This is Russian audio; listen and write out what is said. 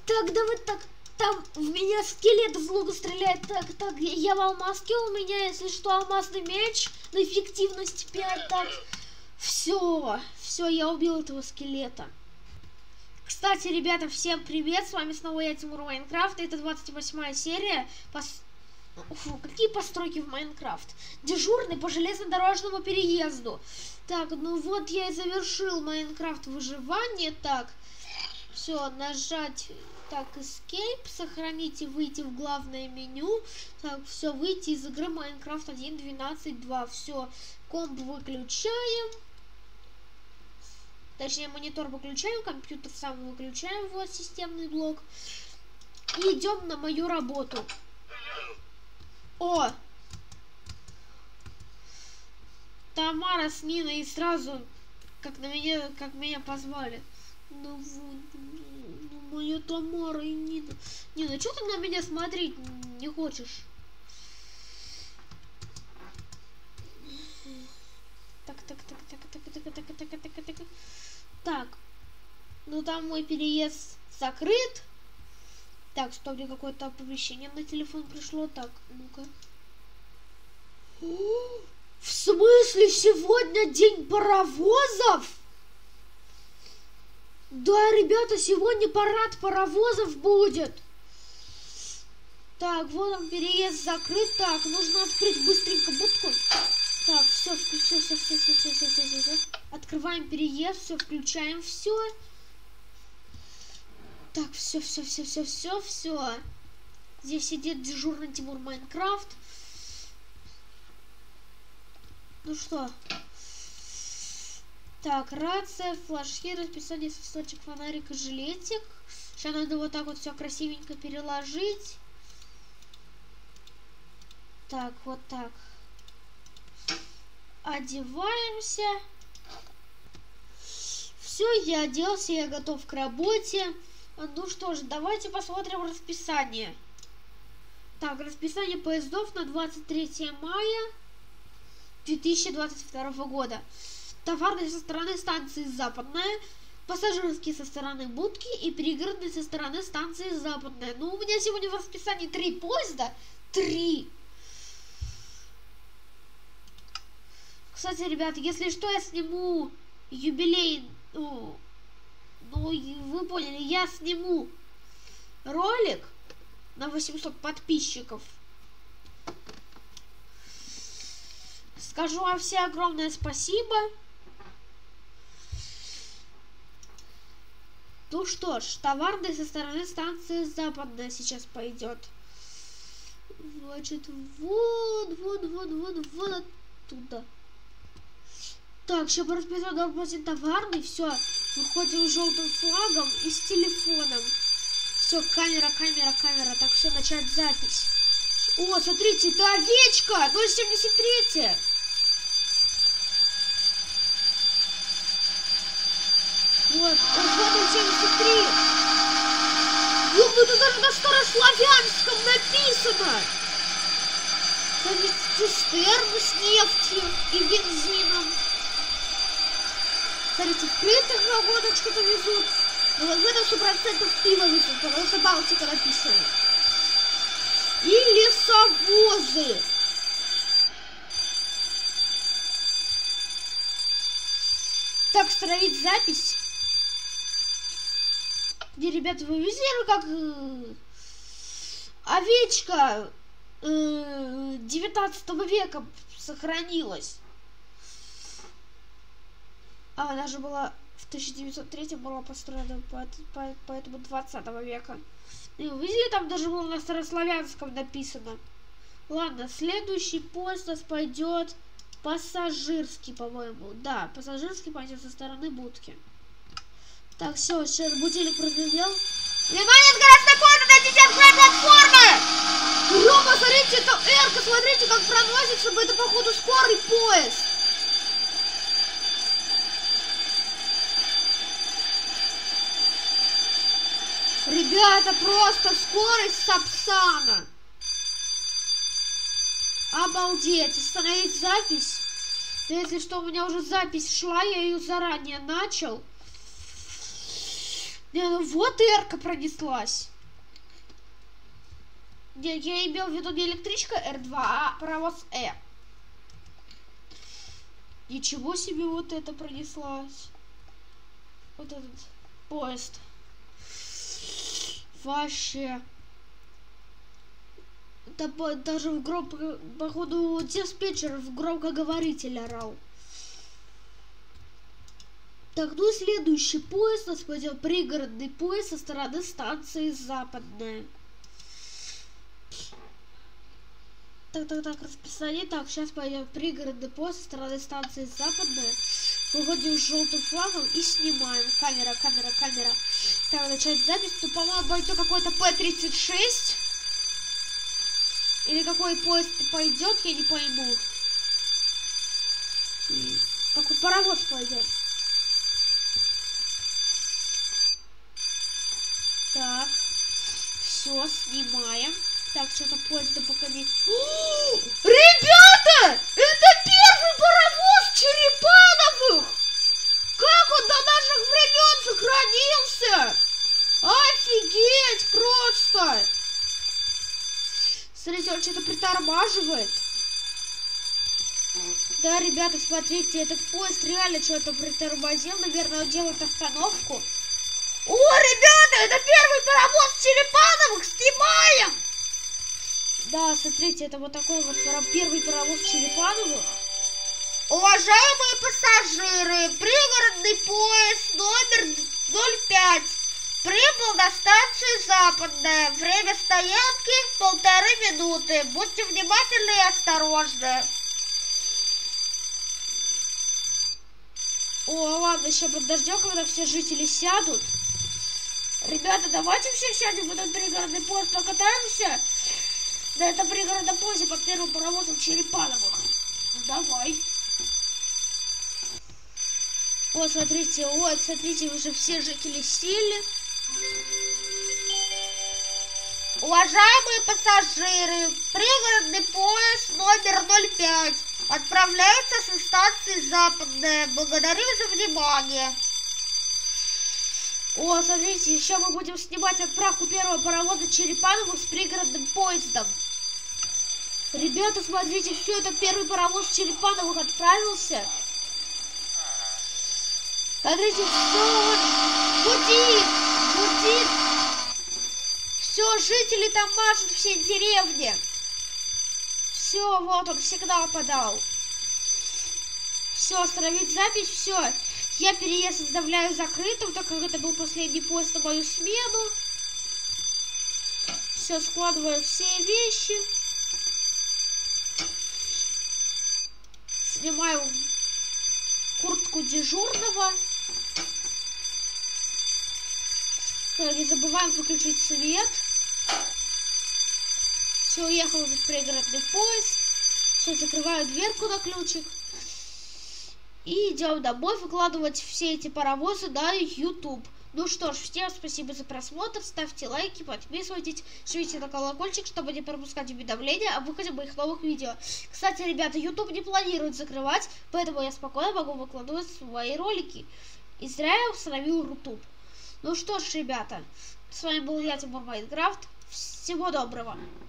Так, давай так. Там в меня скелет из лука стреляет. Так, я в алмазке, у меня, если что, алмазный меч на эффективность 5. Так, все, я убил этого скелета. Кстати, ребята, всем привет, с вами снова я, Тимур Майнкрафт, это 28-я серия. Фу, какие постройки в Майнкрафт? Дежурный по железнодорожному переезду. Так, ну вот я и завершил Майнкрафт выживание. Так, все, нажать, так, Escape, сохранить и выйти в главное меню. Так, все, выйти из игры Майнкрафт 1.12.2. Все, комп выключаем. Точнее, монитор выключаем, компьютер сам выключаем, вот системный блок. И идем на мою работу. О! Тамара с Ниной сразу, как меня позвали. Ну, моя Тамара и Нина. Нина, что ты на меня смотреть не хочешь? Так, ну там мой переезд закрыт. Так, что мне какое-то оповещение на телефон пришло. Так, ну-ка. В смысле, сегодня день паровозов? Да, ребята, сегодня парад паровозов будет. Так, вот он, переезд закрыт. Так, нужно открыть быстренько будку. Так, все, все. Открываем переезд, все, включаем все. Так, все. Здесь сидит дежурный Тимур Майнкрафт. Ну что? Так, рация, флажки, расписание, свисточек, фонарик и жилетик. Сейчас надо вот так вот все красивенько переложить. Так, вот так. Одеваемся. Все, я оделся, я готов к работе. Ну что ж, давайте посмотрим расписание. Так, расписание поездов на 23 мая 2022 года. Товарный со стороны станции Западная, пассажирский со стороны Будки и пригородный со стороны станции Западная. Ну, у меня сегодня в расписании 3 поезда. 3. Кстати, ребят, если что, я сниму юбилей. Ну, вы поняли, я сниму ролик на 800 подписчиков. Скажу вам все огромное спасибо. Ну что ж, товарный со стороны станции Западная сейчас пойдет. Значит, вот оттуда. Так, сейчас по расписанию должен быть товарный. Все, выходим с желтым флагом и с телефоном. Все, камера. Так, все, начать запись. О, смотрите, это овечка 073. Вот 073. Ёб, это даже на старославянском написано. Смотрите, цистерны с нефтью и бензином. Смотрите, в крытых вагонах что-то везут. Но в этом 100% пиво везут, потому что Балтика написано. И лесовозы. Так, остановить запись. Где, ребята, вы видели, как овечка 19 века сохранилась? А, она же была в 1903 была построена, поэтому 20 века. И вы видели, там даже было на старославянском написано. Ладно, следующий поезд у нас пойдет пассажирский, по-моему. Да, пассажирский пойдет со стороны Будки. Так, все, сейчас будильник прозвенел. Внимание, скоростной поезд, дойдите от края платформы! Рома, смотрите, это Эрка, смотрите, как проносится, это походу скорый поезд. Ребята, просто скорость Сапсана. Обалдеть. Остановить запись. Да, если что, у меня уже запись шла, я ее заранее начал. Не, ну вот Эрка пронеслась. Нет, я имел в виду не электричка Р2, а паровоз Э. Ничего себе, вот это пронеслась. Вот этот поезд. Вообще. Даже в походу, диспетчер в громкоговоритель орал. Так, ну и следующий поезд у нас пойдет пригородный поезд со стороны станции Западная. Так, расписание. Так, сейчас пойдет пригородный поезд со стороны станции Западная. Выходим с желтым флагом и снимаем. Камера. Так, начать запись. Ну, по-моему, пойдет какой-то П-36. Или какой поезд пойдет, я не пойму. Какой паровоз пойдет. Так, все, снимаем. Так, что-то поезда пока не... Ребята! Это первый паровоз Черепановых! Как он до наших времен сохранился? Офигеть просто! Смотрите, он что-то притормаживает. Да, ребята, смотрите, этот поезд реально что-то притормозил. Наверное, он делает остановку. О, ребята, это первый паровоз Черепановых, снимаем! Да, смотрите, это вот такой вот первый паровоз Черепановых. Уважаемые пассажиры, пригородный поезд номер 05 прибыл на станцию Западная. Время стоянки 1,5 минуты. Будьте внимательны и осторожны. О, ладно, еще подождем, когда все жители сядут. Ребята, давайте все сядем в этот пригородный поезд, покатаемся. Да, это пригородный поезд под первым паровозом Черепановых. Ну, давай. О, смотрите, вот, смотрите, уже все жители сели. Уважаемые пассажиры, пригородный поезд номер 05 отправляется со станции Западная. Благодарю за внимание. О, смотрите, еще мы будем снимать отправку первого паровоза Черепановых с пригородным поездом. Ребята, смотрите, все, это первый паровоз Черепановых отправился. Смотрите, все гудит. Все, жители там машут, все деревни. Все, вот он сигнал подал. Все, остановить запись, все. Я переезд оставляю закрытым, так как это был последний поезд на мою смену. Все, складываю все вещи. Снимаю куртку дежурного. Так, не забываем выключить свет. Все, уехал в пригородный поезд. Все, закрываю дверку на ключик. И идем домой выкладывать все эти паровозы на YouTube. Ну что ж, всем спасибо за просмотр. Ставьте лайки, подписывайтесь, жмите на колокольчик, чтобы не пропускать уведомления о выходе моих новых видео. Кстати, ребята, YouTube не планирует закрывать, поэтому я спокойно могу выкладывать свои ролики. И зря я установил YouTube. Ну что ж, ребята, с вами был я, Тимур Майнкрафт. Всего доброго.